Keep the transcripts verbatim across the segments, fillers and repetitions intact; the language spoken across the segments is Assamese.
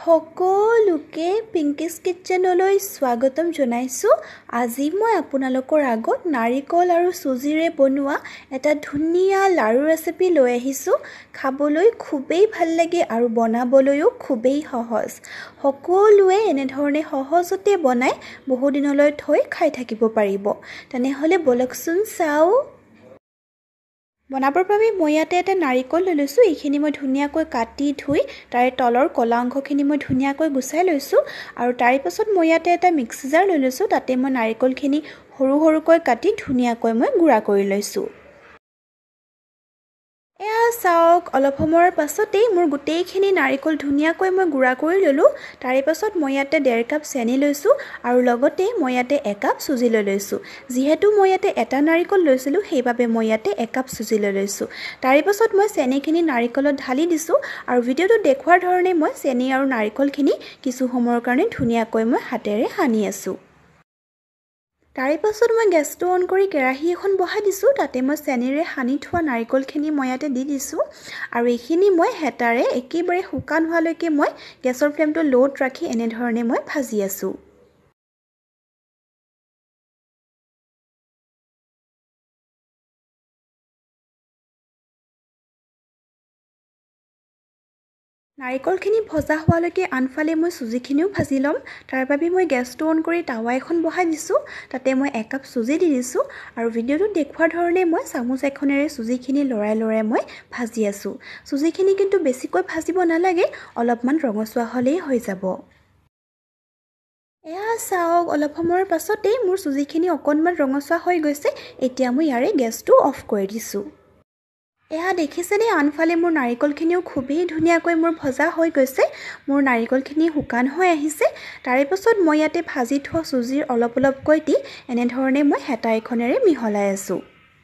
সকলোকে পিংকিছ কিটচেনলৈ স্বাগতম জনাইছো। আজি মই আপোনালোকৰ আগত নাৰিকল আৰু সুজিৰে বনোৱা এটা ধুনীয়া লাৰু ৰেচিপি লৈ আহিছো। খাবলৈ খুবেই ভাল লাগে আৰু বনাবলৈও খুবেই সহজ। সকলোৱে এনে ধৰণে সহজতে বনাই বহু দিনলৈ থৈ খাই থাকিব পাৰিব। তেনেহলে বলকচোন চাও। বনাবৰ বাবে মই ইয়াতে এটা নাৰিকল লৈ লৈছো। এইখিনি মই ধুনীয়াকৈ কাটি ধুই তাৰে তলৰ কলা অংশখিনি মই ধুনীয়াকৈ গুচাই লৈছো আৰু তাৰে পাছত মই ইয়াতে এটা মিক্সি জাৰ লৈ লৈছো। তাতে মই নাৰিকলখিনি সৰু সৰুকৈ কাটি ধুনীয়াকৈ মই গুড়া কৰি লৈছো। এয়া চাওক, অলপ সময়ৰ পাছতেই মোৰ গোটেইখিনি নাৰিকল ধুনীয়াকৈ মই গুড়া কৰি ললো। তাৰে পাছত মই ইয়াতে ডেৰ কাপ চেনি লৈছো আৰু লগতে মই ইয়াতে একাপ সুজি লৈ লৈছো। যিহেতু মই ইয়াতে এটা নাৰিকল লৈছিলো সেইবাবে মই ইয়াতে একাপ সুজি লৈ লৈছো। তাৰে পাছত মই চেনিখিনি নাৰিকলত ঢালি দিছো আৰু ভিডিঅ'টো দেখুৱাৰ ধৰণে মই চেনি আৰু নাৰিকলখিনি কিছু সময়ৰ কাৰণে ধুনীয়াকৈ মই হাতেৰে সানি আছো। তাৰে পাছত মই গেছটো অন কৰি কেৰাহী এখন বহাই দিছো। তাতে মই চেনিৰে সানি থোৱা নাৰিকলখিনি মই ইয়াতে দি দিছো আৰু এইখিনি মই হেতাৰে একেবাৰে শুকান হোৱালৈকে মই গেছৰ ফ্লেমটো ল'ত ৰাখি এনে ধৰণে মই ভাজি আছো। নাৰিকলখিনি ভজা হোৱালৈকে আনফালে মই সুজিখিনিও ভাজি ল'ম। তাৰ বাবে মই গেছটো অন কৰি টাৱা এখন বহাই দিছো। তাতে মই একাপ সুজি দি দিছো আৰু ভিডিঅ'টোত দেখুৱাৰ ধৰণে মই চামুচ এখনেৰে সুজিখিনি লৰাই লৰাই মই ভাজি আছো। সুজিখিনি কিন্তু বেছিকৈ ভাজিব নালাগে, অলপমান ৰঙচুৱা হ'লেই হৈ যাব। এয়া চাওক, অলপ সময়ৰ পাছতেই মোৰ সুজিখিনি অকণমান ৰঙচুৱা হৈ গৈছে। এতিয়া মই ইয়াৰে গেছটো অফ কৰি দিছো। এয়া দেখিছেনে, আনফালে মোৰ নাৰিকলখিনিও খুবেই ধুনীয়াকৈ মোৰ ভজা হৈ গৈছে। মোৰ নাৰিকলখিনি শুকান হৈ আহিছে। তাৰে পাছত মই ইয়াতে ভাজি থোৱা সুজিৰ অলপ অলপকৈ দি এনেধৰণে মই হেতা এখনেৰে মিহলাই আছো।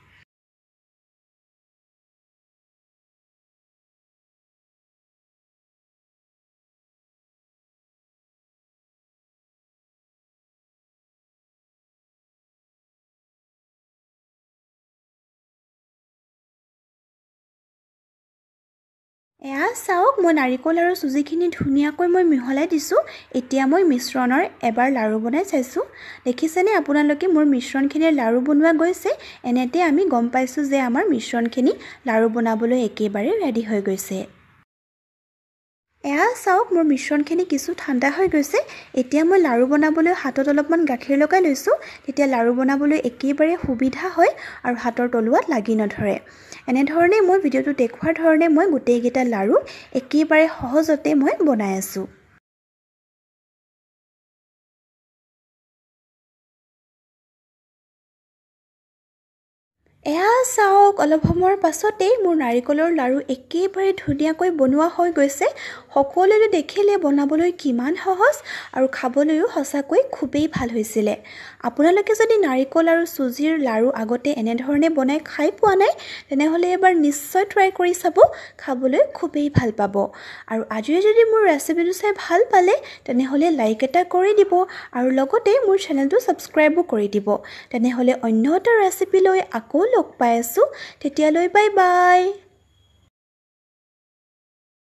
এয়া চাওক, মই নাৰিকল আৰু সুজিখিনি ধুনীয়াকৈ মই মিহলাই দিছো। এতিয়া মই মিশ্ৰণৰ এবাৰ লাৰু বনাই চাইছো। দেখিছেনে আপোনালোকে, মোৰ মিশ্ৰণখিনিৰ লাৰু বনোৱা গৈছে। এনেতে আমি গম পাইছো যে আমাৰ মিশ্ৰণখিনি লাৰু বনাবলৈ একেবাৰে ৰেডি হৈ গৈছে। এয়া চাওক, মোৰ মিশ্ৰণখিনি কিছু ঠাণ্ডা হৈ গৈছে। এতিয়া মই লাৰু বনাবলৈ হাতত অলপমান গাখীৰ লগাই লৈছো। তেতিয়া লাৰু বনাবলৈ একেবাৰে সুবিধা হয় আৰু হাতৰ তলুৱাত লাগি নধৰে। এনেধৰণে মই ভিডিঅ'টো দেখুৱাৰ ধৰণে মই গোটেইকেইটা লাৰু একেবাৰে সহজতে মই বনাই আছো। এয়া চাওক, অলপ সময়ৰ পাছতেই মোৰ নাৰিকলৰ লাৰু একেবাৰে ধুনীয়াকৈ বনোৱা হৈ গৈছে। সকলোৱে দেখিলে বনাবলৈ কিমান সহজ আৰু খাবলৈও সঁচাকৈ খুবেই ভাল হৈছিলে। আপোনালোকে যদি নাৰিকল আৰু সুজিৰ লাৰু আগতে এনেধৰণে বনাই খাই পোৱা নাই তেনেহ'লে এবাৰ নিশ্চয় ট্ৰাই কৰি চাব, খাবলৈ খুবেই ভাল পাব। আৰু আজি যদি মোৰ ৰেচিপিটো চাই ভাল পালে তেনেহ'লে লাইক এটা কৰি দিব আৰু লগতে মোৰ চেনেলটো ছাবস্ক্ৰাইবো কৰি দিব। তেনেহ'লে অন্য এটা ৰেচিপি লৈ আকৌ লগ পাই আছো। তেতিয়ালৈ বাই বাই।